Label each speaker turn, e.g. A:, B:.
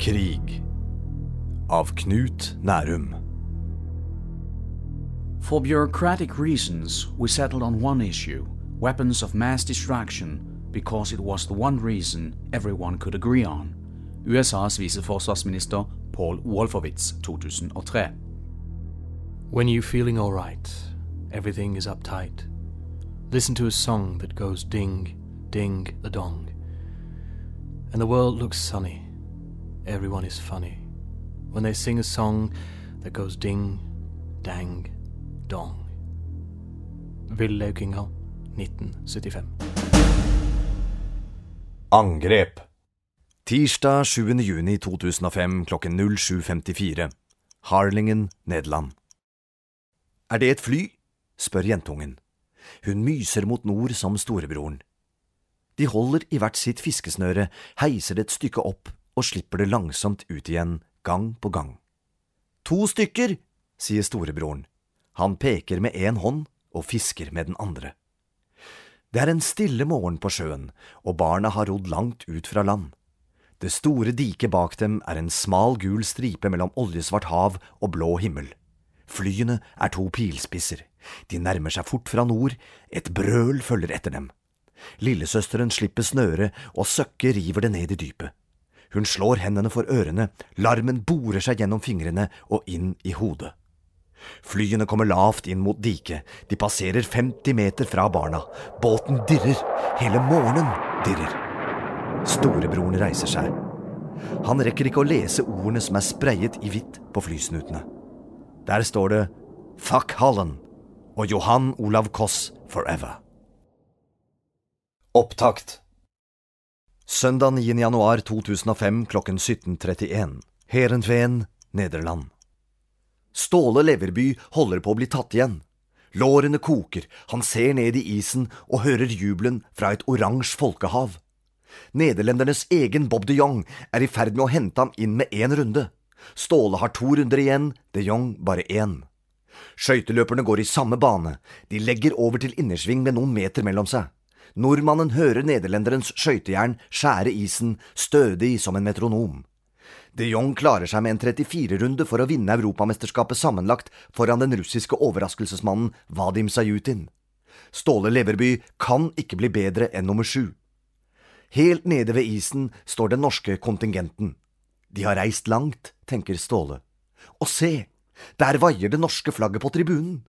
A: Krig av Knut Nærum.
B: For bureaucratic reasons, we settled on one issue, weapons of mass destruction, because it was the one reason everyone could agree on. USAs viceforsvarsminister Paul Wolfowitz, 2003.
C: When you're feeling all right, everything is uptight. Listen to a song that goes ding, ding, a dong. And the world looks sunny. Everyone is funny. When they sing a song that goes ding, dang, dong. Villaukinga, 1975.
A: Angrep. Tirsdag 7. juni 2005 klokken 07.54. Harlingen, Nederland. Det et fly? Spør jentungen. Hun myser mot nord som storebroren. De holder i hvert sitt fiskesnøre, heiser det et stykke opp og slipper det langsomt ut igjen, gang på gang. 2 stykker, sier storebroren. Han peker med en hånd og fisker med den andre. Det en stille morgen på sjøen, og barna har rodd langt ut fra land. Det store diket bak dem en smal gul stripe mellom oljesvart hav og blå himmel. Flyene 2 pilspisser. De nærmer seg fort fra nord, et brøl følger etter dem. Lillesøsteren slipper snøret, og søkke river det ned i dypet. Hun slår hendene for ørene, larmen borer seg gjennom fingrene og inn i hodet. Flyene kommer lavt inn mot diket, de passerer 50 meter fra barna. Båten dirrer, hele morgenen dirrer. Storebroren reiser seg. Han rekker ikke å lese ordene som sprayet i hvitt på flysnutene. Der står det «Fuck Holland» og Johan Olav Koss forever. Opptakt. Søndag 9. januar 2005 klokken 17.31. Heerenveen, Nederland. Ståle Leverby holder på å bli tatt igjen. Lårene koker, han ser ned i isen og hører jubelen fra et oransje folkehav. Nederlendernes egen Bob de Jong i ferd med å hente ham inn med 1 runde. Ståle har 2 runder igjen, de Jong bare 1. Skøyteløperne går i samme bane. De legger over til innersving med noen meter mellom seg. Nordmannen hører nederlenderens skøytejern skjære isen, stødig som en metronom. De Jong klarer seg med en 34-runde for å vinne Europamesterskapet sammenlagt foran den russiske overraskelsesmannen Vadim Sayutin. Ståle Leverby kan ikke bli bedre enn nummer 7. Helt nede ved isen står den norske kontingenten. De har reist langt, tenker Ståle. Og se, der vaier det norske flagget på tribunen.